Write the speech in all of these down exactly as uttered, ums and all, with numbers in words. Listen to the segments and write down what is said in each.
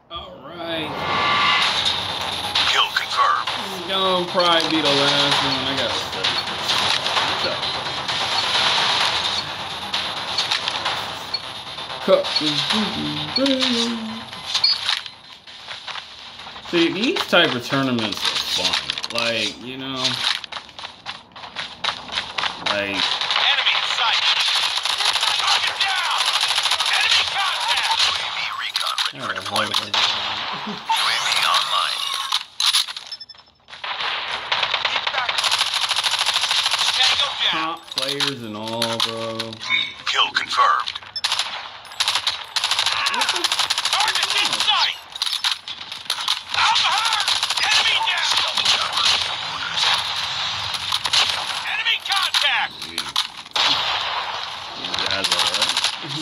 Alright. Kill confirmed. Gonna probably be the last one. I gotta study. See, these type of tournaments are fun. Like, you know, like. Enemy in sight. Target down. Enemy contact. U A V recon ready for deployment. U A V online. Tango down. Top players and all, bro. Kill confirmed. Target in sight. Enemy down! Enemy contact! You guys alright?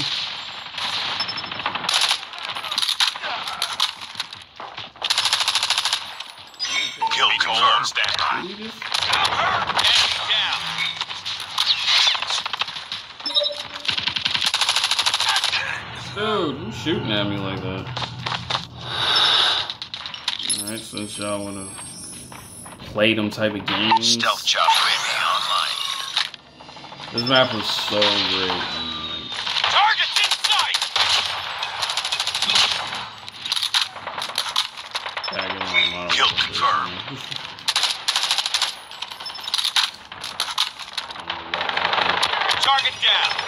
Kill confirmed. Stand by. Enemy down. Dude, who's shooting at me like that? Alright, since y'all wanna play them type of games. Stealth chopper online. This map was so great. I mean, like, Targets in sight! tagging on model. Kill confirmed. Target down.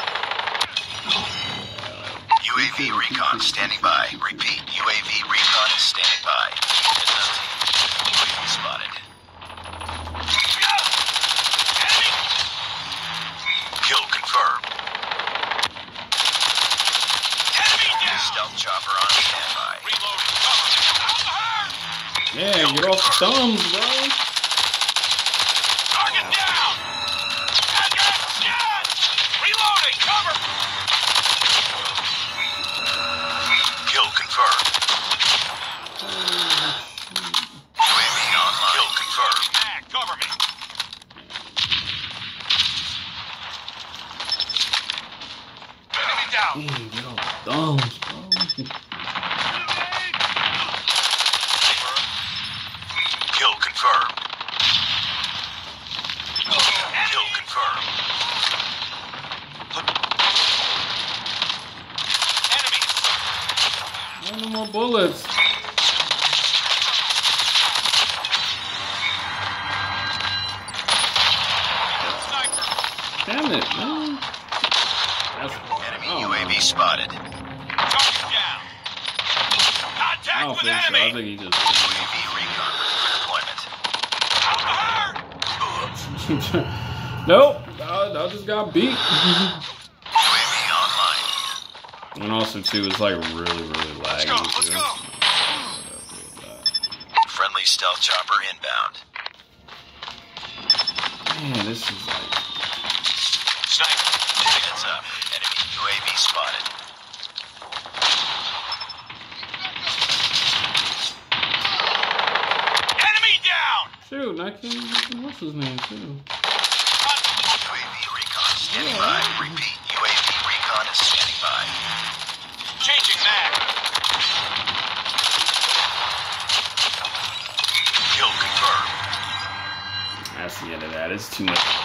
U A V recon standing by. Repeat, U A V recon is standing by. U A V spotted. Enemy! Kill confirmed. Enemy down! Stealth chopper on standby. Reloading. Cover. Yeah, get off the thumbs, bro. Target down! Shot! Reloading! Cover! Kill confirmed. U A V online. Kill confirmed. Mag, cover me. Enemy down. Damn, get off the thumbs, bro. Kill confirmed. Kill confirmed. Enemies. No more bullets. Damn it, man. That's, Enemy oh, U A V no. spotted. Target down. I Contact don't with think so. I enemy. think he just. U A V recon for deployment. Nope. I, I just got beat. U A V online. And also, too, it's like really, really laggy. Let's go, let's too. go. Friendly stealth chopper inbound. Man, this is like. Sniper, heads up. Enemy U A V spotted. Enemy down! Shoot, I can't. What's his name, too? U A V recon standing by. Repeat, U A V recon is standing by. Changing mag. Kill confirmed. That's the end of that. It's too much.